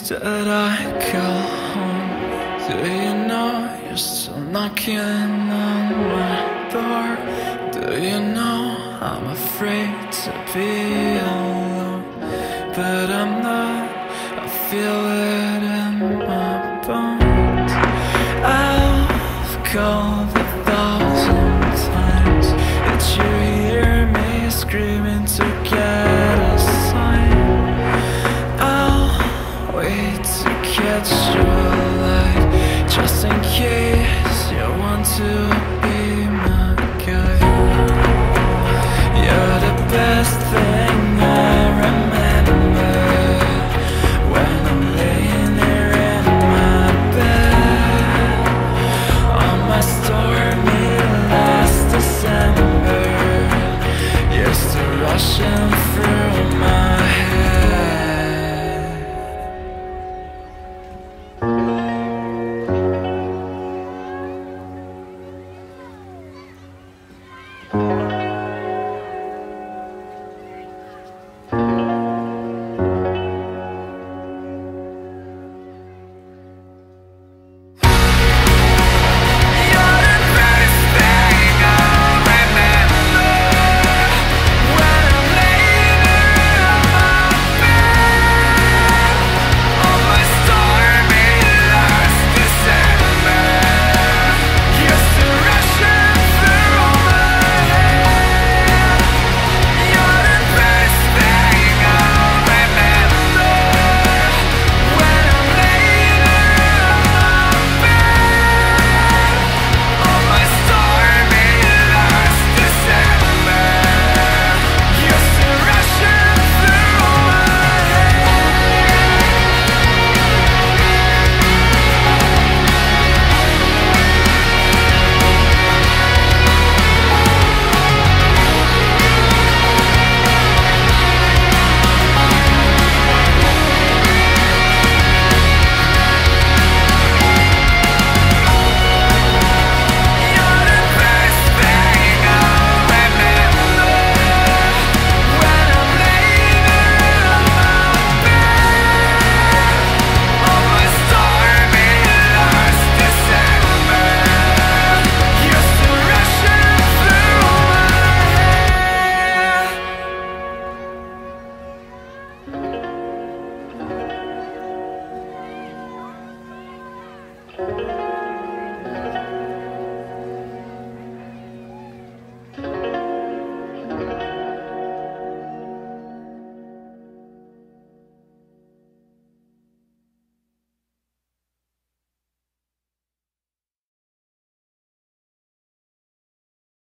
Did I call home? Do you know you're still knocking on my door? Do you know I'm afraid to be alone? But I'm not, I feel it in my bones. I've called 1,000 times. Did you hear me screaming to get a sign? I'll wait to catch your light, just in case you want to be my guy. You're the best thing I remember when I'm laying there in my bed on my stormy last December. You're still rushing through my head.